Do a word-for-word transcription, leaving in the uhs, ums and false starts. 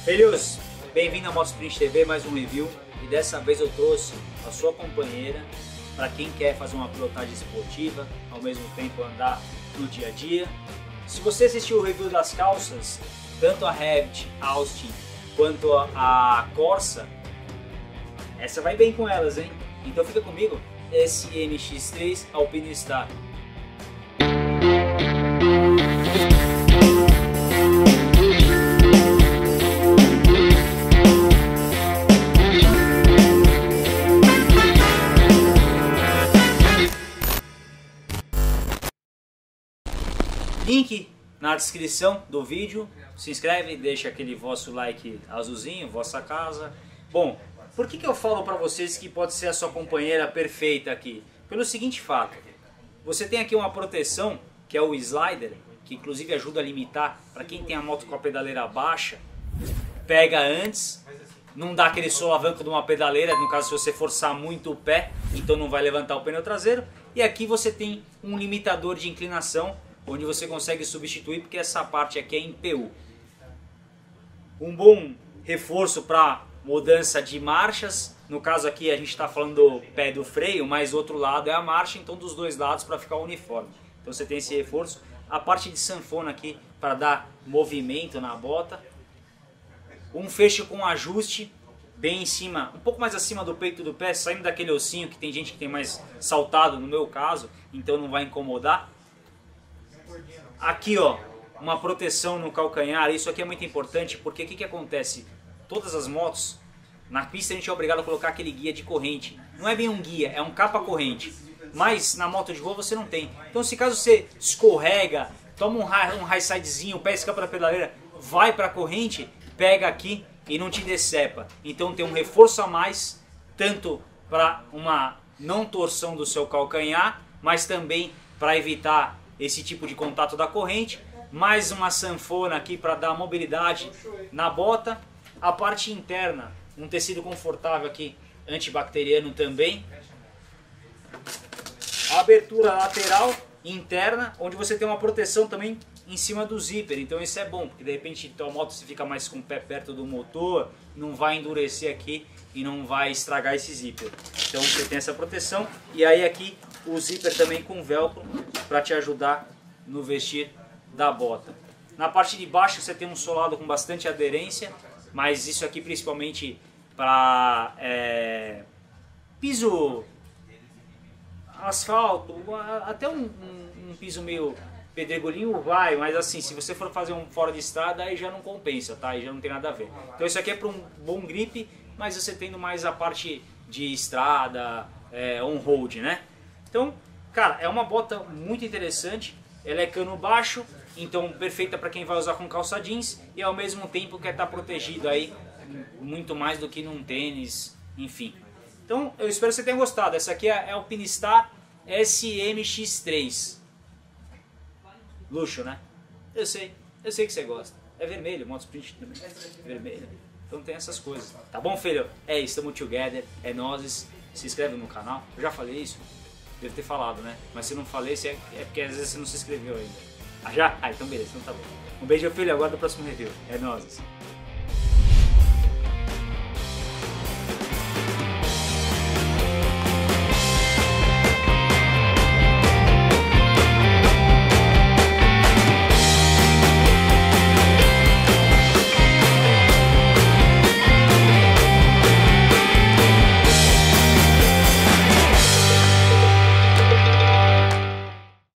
Filhos, bem-vindo ao Motosprint T V, mais um review. E dessa vez eu trouxe a sua companheira para quem quer fazer uma pilotagem esportiva, ao mesmo tempo andar no dia a dia. Se você assistiu o review das calças, tanto a Revit, Austin, quanto a, a Corsa, essa vai bem com elas, hein? Então fica comigo, S M X três Alpinistar. Link na descrição do vídeo, se inscreve, deixa aquele vosso like azulzinho, vossa casa. Bom, por que que eu falo para vocês que pode ser a sua companheira perfeita aqui? Pelo seguinte fato, você tem aqui uma proteção, que é o slider, que inclusive ajuda a limitar, para quem tem a moto com a pedaleira baixa, pega antes, não dá aquele solavanco de uma pedaleira, no caso se você forçar muito o pé, então não vai levantar o pneu traseiro. E aqui você tem um limitador de inclinação, onde você consegue substituir, porque essa parte aqui é em P U. Um bom reforço para mudança de marchas, no caso aqui a gente está falando do pé do freio, mas o outro lado é a marcha, então dos dois lados para ficar uniforme. Então você tem esse reforço. A parte de sanfona aqui para dar movimento na bota. Um fecho com ajuste bem em cima, um pouco mais acima do peito do pé, saindo daquele ossinho que tem gente que tem mais saltado, no meu caso, então não vai incomodar. Aqui ó, uma proteção no calcanhar. Isso aqui é muito importante porque o que que acontece? Todas as motos, na pista a gente é obrigado a colocar aquele guia de corrente. Não é bem um guia, é um capa-corrente. Mas na moto de rua você não tem. Então se caso você escorrega, toma um high, um high sidezinho, o pé escapa da pedaleira, vai para a corrente, pega aqui e não te decepa. Então tem um reforço a mais, tanto para uma não torção do seu calcanhar, mas também para evitar esse tipo de contato da corrente. Mais uma sanfona aqui para dar mobilidade na bota. A parte interna, um tecido confortável aqui, antibacteriano também. A abertura lateral interna, onde você tem uma proteção também em cima do zíper. Então isso é bom, porque de repente a moto você fica mais com o pé perto do motor, não vai endurecer aqui e não vai estragar esse zíper. Então você tem essa proteção. E aí aqui o zíper também com velcro para te ajudar no vestir da bota. Na parte de baixo você tem um solado com bastante aderência, mas isso aqui principalmente para é, piso, asfalto, até um, um, um piso meio pedregulhinho vai, mas assim, se você for fazer um fora de estrada aí já não compensa, tá? Aí já não tem nada a ver. Então isso aqui é para um bom grip, mas você tendo mais a parte de estrada, é, on-road, né? Então, cara, é uma bota muito interessante. Ela é cano baixo, então perfeita para quem vai usar com calça jeans e ao mesmo tempo quer estar protegido aí muito mais do que num tênis, enfim. Então, eu espero que você tenha gostado. Essa aqui é a Alpinistar S M X três. Luxo, né? Eu sei, eu sei que você gosta. É vermelho, Motosprint também. Vermelho. Então tem essas coisas. Tá bom, filho? É isso, estamos together, é nós. Se inscreve no canal. Eu já falei isso. Devo ter falado, né? Mas se não falei, é porque às vezes você não se inscreveu ainda. Ah, já? Ah, então beleza, então tá bom. Um beijo, filho, agora do próximo review. É nóis.